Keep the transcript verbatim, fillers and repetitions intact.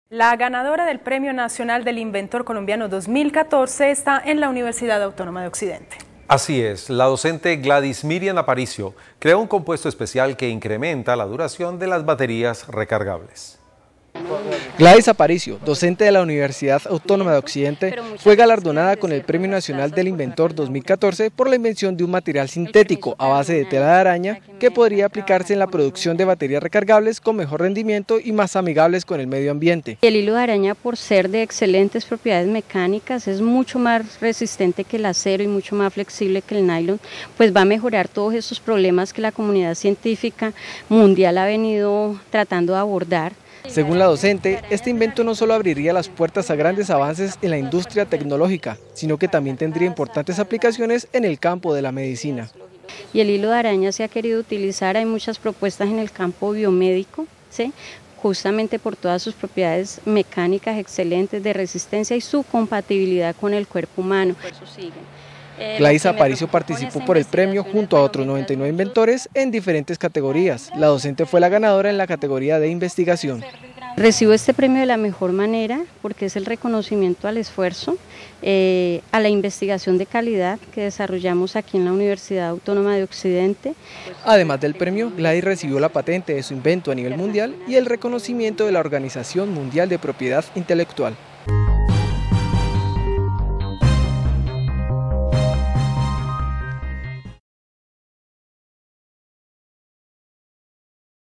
La ganadora del Premio Nacional del Inventor Colombiano dos mil catorce está en la Universidad Autónoma de Occidente. Así es, la docente Gladys Miriam Aparicio creó un compuesto especial que incrementa la duración de las baterías recargables. Gladys Aparicio, docente de la Universidad Autónoma de Occidente, fue galardonada con el Premio Nacional del Inventor dos mil catorce por la invención de un material sintético a base de tela de araña que podría aplicarse en la producción de baterías recargables con mejor rendimiento y más amigables con el medio ambiente. El hilo de araña, por ser de excelentes propiedades mecánicas, es mucho más resistente que el acero y mucho más flexible que el nylon, pues va a mejorar todos esos problemas que la comunidad científica mundial ha venido tratando de abordar. Según la docente, este invento no solo abriría las puertas a grandes avances en la industria tecnológica, sino que también tendría importantes aplicaciones en el campo de la medicina. Y el hilo de araña se ha querido utilizar, hay muchas propuestas en el campo biomédico, ¿sí? Justamente por todas sus propiedades mecánicas excelentes de resistencia y su compatibilidad con el cuerpo humano. Eh, Gladys Aparicio participó por el premio junto a otros noventa y nueve inventores en diferentes categorías. La docente fue la ganadora en la categoría de investigación. Recibo este premio de la mejor manera porque es el reconocimiento al esfuerzo, eh, a la investigación de calidad que desarrollamos aquí en la Universidad Autónoma de Occidente. Además del premio, Gladys recibió la patente de su invento a nivel mundial y el reconocimiento de la Organización Mundial de Propiedad Intelectual.